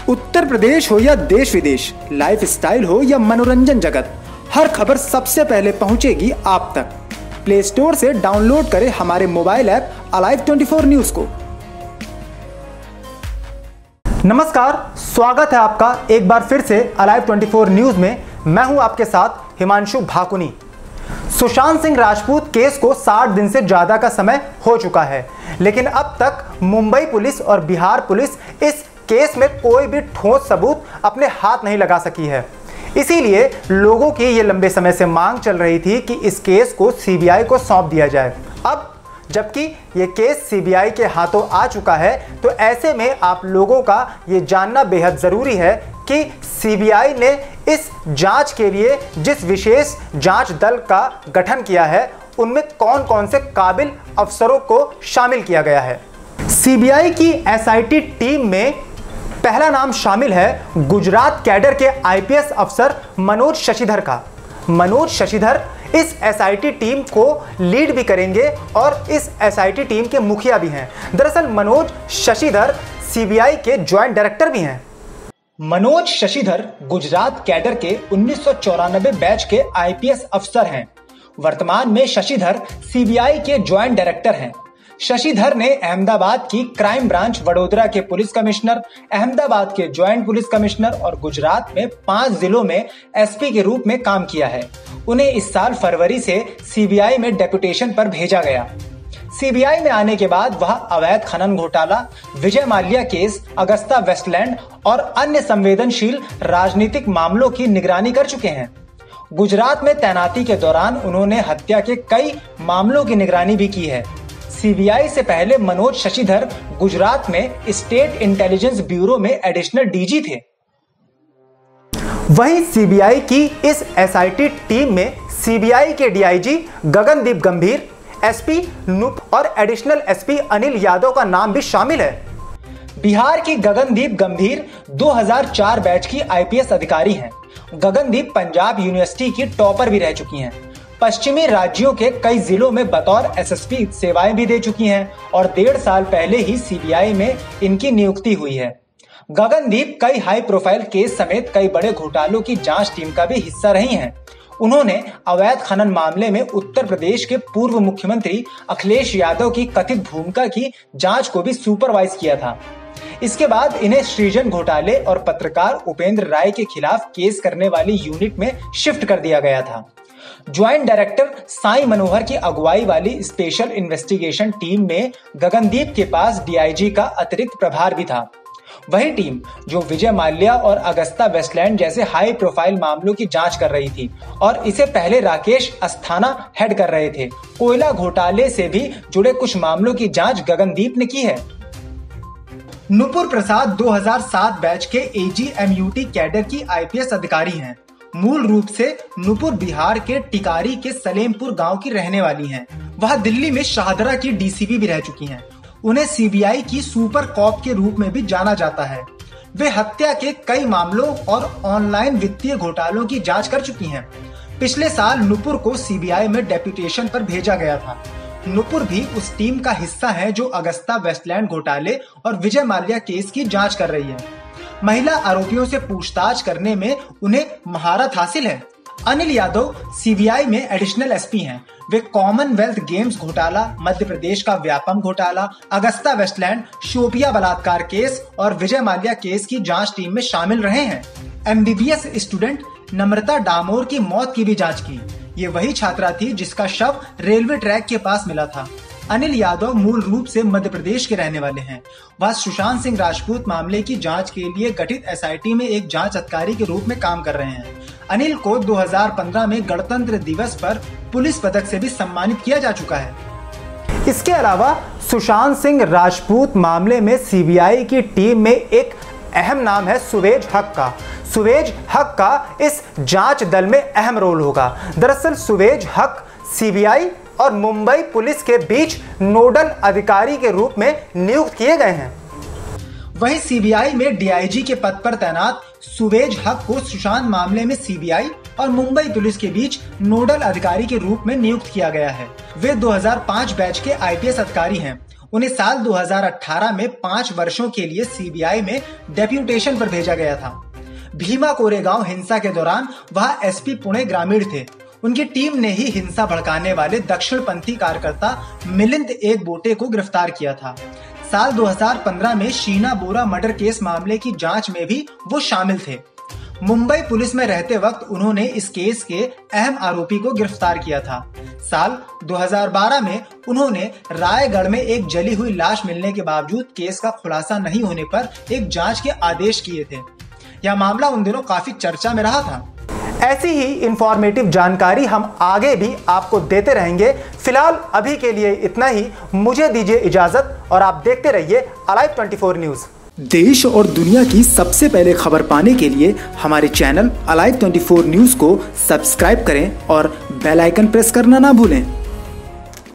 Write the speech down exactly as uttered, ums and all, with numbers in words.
उत्तर प्रदेश हो या देश विदेश, लाइफ स्टाइल हो या मनोरंजन जगत, हर खबर सबसे पहले पहुंचेगी आप तक। प्ले स्टोर से डाउनलोड करें हमारे मोबाइल ऐप अलाइव चौबीस न्यूज को। नमस्कार, स्वागत है आपका एक बार फिर से अलाइव चौबीस न्यूज में। मैं हूं आपके साथ हिमांशु भाकुनी। सुशांत सिंह राजपूत केस को साठ दिन से ज्यादा का समय हो चुका है, लेकिन अब तक मुंबई पुलिस और बिहार पुलिस इस केस में कोई भी ठोस सबूत अपने हाथ नहीं लगा सकी है। इसीलिए लोगों की ये लंबे समय से मांग चल रही थी कि इस केस को सीबीआई को सौंप दिया जाए। अब जबकि ये केस सीबीआई के हाथों आ चुका है, तो ऐसे में आप लोगों का ये जानना बेहद जरूरी है कि सीबीआई ने इस जांच के लिए जिस विशेष जांच दल का गठन किया है, उनमें कौन कौन से काबिल अफसरों को शामिल किया गया है। सीबीआई की एसआईटी टीम में पहला नाम शामिल है गुजरात कैडर के आईपीएस अफसर मनोज शशिधर का। मनोज शशिधर इस एसआईटी टीम को लीड भी करेंगे और इस एसआईटी टीम के मुखिया भी हैं। दरअसल मनोज शशिधर सीबीआई के ज्वाइंट डायरेक्टर भी हैं। मनोज शशिधर गुजरात कैडर के उन्नीस सौ चौरानबे बैच के आईपीएस अफसर हैं। वर्तमान में शशिधर सीबीआई के ज्वाइंट डायरेक्टर हैं। शशिधर ने अहमदाबाद की क्राइम ब्रांच, वडोदरा के पुलिस कमिश्नर, अहमदाबाद के ज्वाइंट पुलिस कमिश्नर और गुजरात में पांच जिलों में एसपी के रूप में काम किया है। उन्हें इस साल फरवरी से सीबीआई में डेपुटेशन पर भेजा गया। सीबीआई में आने के बाद वह अवैध खनन घोटाला, Vijay Mallya case, Agusta Westland और अन्य संवेदनशील राजनीतिक मामलों की निगरानी कर चुके हैं। गुजरात में तैनाती के दौरान उन्होंने हत्या के कई मामलों की निगरानी भी की है। सीबीआई से पहले मनोज शशिधर गुजरात में स्टेट इंटेलिजेंस ब्यूरो में एडिशनल डीजी थे। वहीं सीबीआई की इस एसआईटी टीम में सीबीआई के डीआईजी गगनदीप गंभीर, एसपी नूप और एडिशनल एसपी अनिल यादव का नाम भी शामिल है। बिहार की गगनदीप गंभीर दो हज़ार चार बैच की आईपीएस अधिकारी हैं। गगनदीप पंजाब यूनिवर्सिटी की टॉपर भी रह चुकी हैं। पश्चिमी राज्यों के कई जिलों में बतौर एसएसपी सेवाएं भी दे चुकी हैं और डेढ़ साल पहले ही सीबीआई में इनकी नियुक्ति हुई है। गगनदीप कई हाई प्रोफाइल केस समेत कई बड़े घोटालों की जांच टीम का भी हिस्सा रही हैं। उन्होंने अवैध खनन मामले में उत्तर प्रदेश के पूर्व मुख्यमंत्री अखिलेश यादव की कथित भूमिका की जांच को भी सुपरवाइज किया था। इसके बाद इन्हें सृजन घोटाले और पत्रकार उपेंद्र राय के खिलाफ केस करने वाली यूनिट में शिफ्ट कर दिया गया था। ज्वाइंट डायरेक्टर साई मनोहर की अगुवाई वाली स्पेशल इन्वेस्टिगेशन टीम में गगनदीप के पास डीआईजी का अतिरिक्त प्रभार भी था। वही टीम जो विजय माल्या और अगस्ता वेस्टलैंड जैसे हाई प्रोफाइल मामलों की जांच कर रही थी और इसे पहले राकेश अस्थाना हेड कर रहे थे। कोयला घोटाले से भी जुड़े कुछ मामलों की जांच गगनदीप ने की है। नुपुर प्रसाद दो हज़ार सात बैच के एजीएमयूटी कैडर की आईपीएस अधिकारी हैं। मूल रूप से नुपुर बिहार के टिकारी के सलेमपुर गांव की रहने वाली हैं। वह दिल्ली में शाहदरा की डीसीपी भी रह चुकी हैं। उन्हें सीबीआई की सुपर कॉप के रूप में भी जाना जाता है। वे हत्या के कई मामलों और ऑनलाइन वित्तीय घोटालों की जांच कर चुकी हैं। पिछले साल नुपुर को सीबीआई में डेप्यूटेशन पर भेजा गया था। नुपुर भी उस टीम का हिस्सा है जो अगस्ता वेस्टलैंड घोटाले और विजय माल्या केस की जांच कर रही है। महिला आरोपियों से पूछताछ करने में उन्हें महारत हासिल है। अनिल यादव सीबीआई में एडिशनल एसपी हैं। वे कॉमनवेल्थ गेम्स घोटाला, मध्य प्रदेश का व्यापम घोटाला, अगस्ता वेस्टलैंड, शोपिया बलात्कार केस और विजय माल्या केस की जांच टीम में शामिल रहे हैं। एमबीबीएस स्टूडेंट नम्रता डामोर की मौत की भी जांच की। ये वही छात्रा थी जिसका शव रेलवे ट्रैक के पास मिला था। अनिल यादव मूल रूप से मध्य प्रदेश के रहने वाले हैं। वह सुशांत सिंह राजपूत मामले की जांच के लिए गठित एसआईटी में एक जांच अधिकारी के रूप में काम कर रहे हैं। अनिल को दो हज़ार पंद्रह में गणतंत्र दिवस पर पुलिस पदक से भी सम्मानित किया जा चुका है। इसके अलावा सुशांत सिंह राजपूत मामले में सीबीआई की टीम में एक अहम नाम है सुवेज हक का। सुवेज हक का इस जांच दल में अहम रोल होगा। दरअसल सुवेज हक सीबीआई और मुंबई पुलिस के बीच नोडल अधिकारी के रूप में नियुक्त किए गए हैं। वहीं सीबीआई में डीआईजी के पद पर तैनात सुवेज हक को सुशांत मामले में सीबीआई और मुंबई पुलिस के बीच नोडल अधिकारी के रूप में नियुक्त किया गया है। वे दो हज़ार पाँच बैच के आईपीएस अधिकारी हैं। उन्हें साल दो हज़ार अठारह में पांच वर्षों के लिए सीबीआई में डेप्यूटेशन पर भेजा गया था। भीमा कोरेगांव हिंसा के दौरान वह एसपी पुणे ग्रामीण थे। उनकी टीम ने ही हिंसा भड़काने वाले दक्षिणपंथी कार्यकर्ता मिलिंद एक बोटे को गिरफ्तार किया था। साल दो हज़ार पंद्रह में शीना बोरा मर्डर केस मामले की जांच में भी वो शामिल थे। मुंबई पुलिस में रहते वक्त उन्होंने इस केस के अहम आरोपी को गिरफ्तार किया था। साल दो हज़ार बारह में उन्होंने रायगढ़ में एक जली हुई लाश मिलने के बावजूद केस का खुलासा नहीं होने पर एक जांच के आदेश किए थे। यह मामला उन दिनों काफी चर्चा में रहा था। ऐसी ही इंफॉर्मेटिव जानकारी हम आगे भी आपको देते रहेंगे। फिलहाल अभी के लिए इतना ही। मुझे दीजिए इजाजत और आप देखते रहिए अलाइव चौबीस न्यूज। देश और दुनिया की सबसे पहले खबर पाने के लिए हमारे चैनल अलाइव चौबीस न्यूज को सब्सक्राइब करें और बेल आइकन प्रेस करना ना भूलें।